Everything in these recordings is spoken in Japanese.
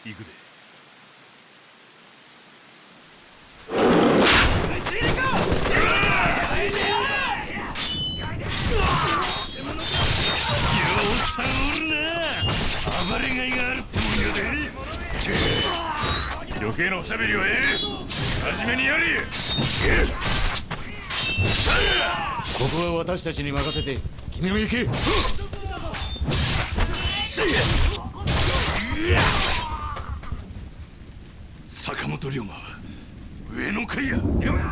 行くで。暴れがいがあるってもんやで。余計なおしゃべりは初めにやれ。 ここは私たちに任せて君も行け。 坂本龍馬は上の階や。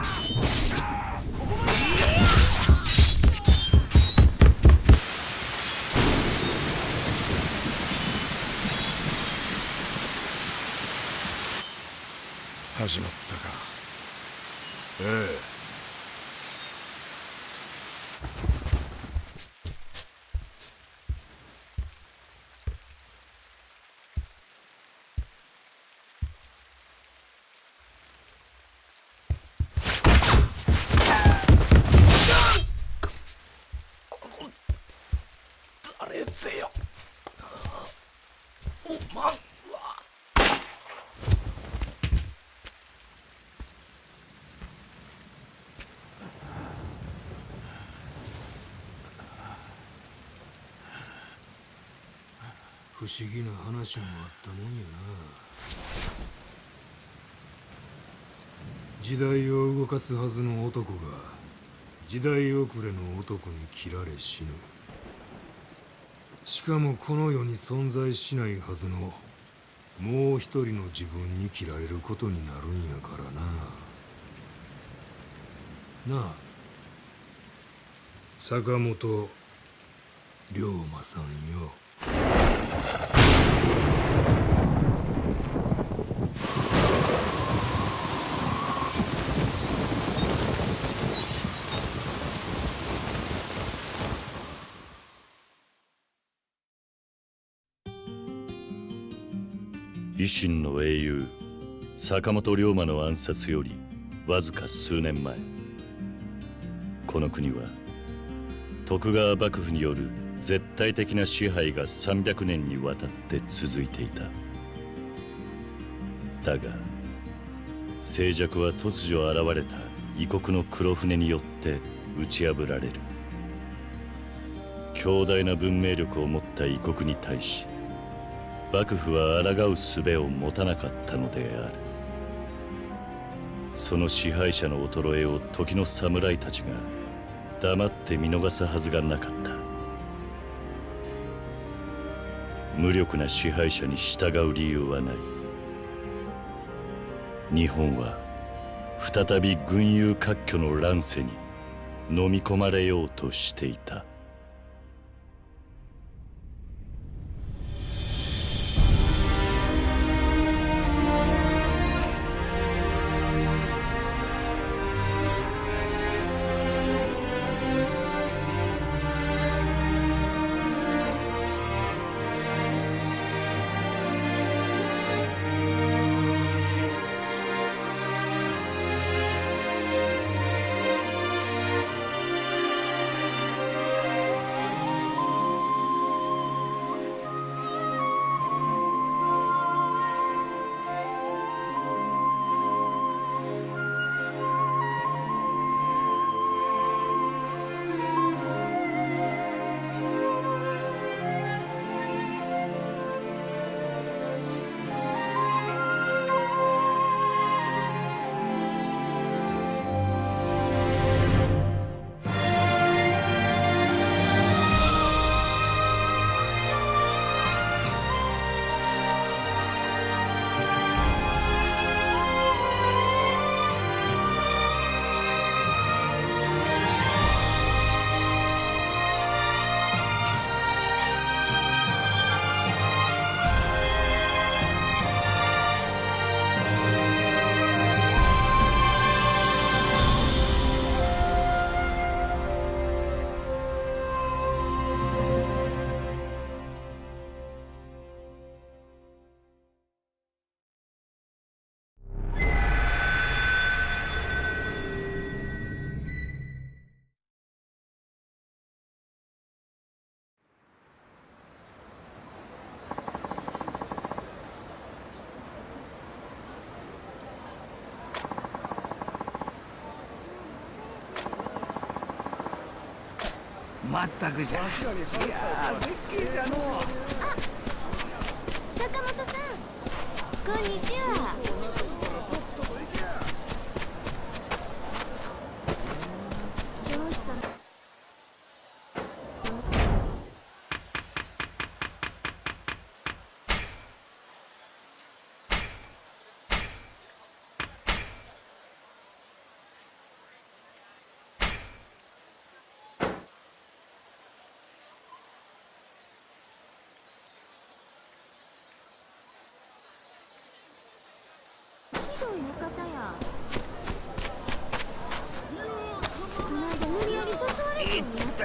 始まったか。 誰ぜよ。おまんは不思議な話もあったもんやな。時代を動かすはずの男が時代遅れの男に切られ死ぬ。しかもこの世に存在しないはずのもう一人の自分に切られることになるんやからな。なあ、坂本龍馬さんよ。 維新の英雄坂本龍馬の暗殺よりわずか数年前、この国は徳川幕府による絶対的な支配が300年にわたって続いていた。だが静寂は突如現れた異国の黒船によって打ち破られる。強大な文明力を持った異国に対し幕府は抗う術を持たなかったのである。その支配者の衰えを時の侍たちが黙って見逃すはずがなかった。無力な支配者に従う理由はない。日本は再び群雄割拠の乱世に飲み込まれようとしていた。 まったくじゃ。いやー、絶景じゃのう。 あ、坂本さん、こんにちは。上司さん。ひどいお方や。この間無理やり誘われてんやった。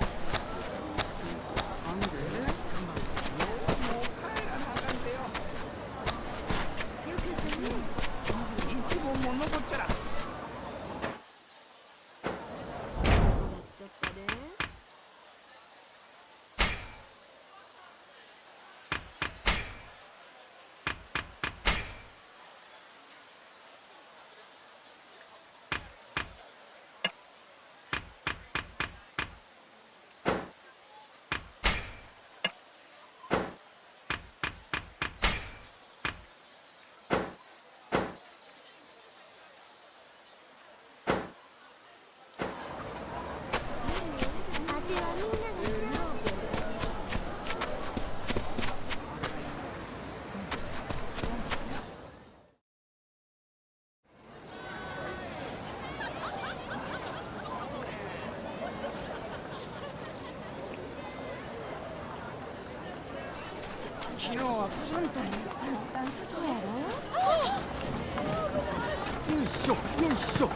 一問も残っちゃら。 少しやっちゃったで。あてはみんながしよう。 昨日はクラントに。 そうやろ。 よいしょ、よいしょ。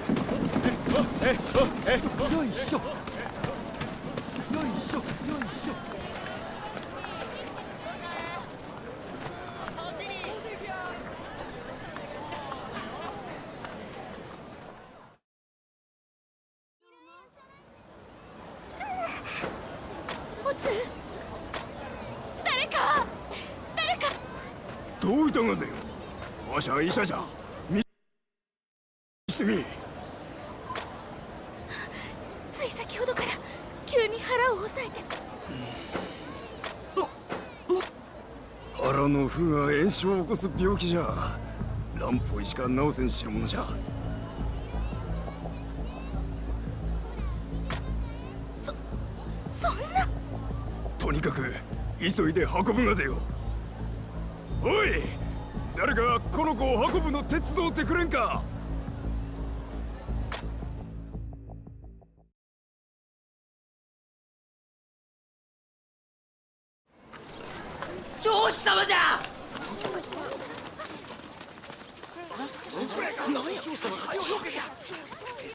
よいしょ。よいしょ、よいしょ。 おつ。誰か。 どういたがぜよ。わしは医者じゃ。見してみ。 つい先ほどから急に腹を押さえて。 腹の腑が炎症を起こす病気じゃ。乱歩医しか治せん代物じゃ。 そんな。 とにかく急いで運ぶがぜよ。おい、誰かこの子を運ぶの手伝ってくれんか。 上司様じゃ。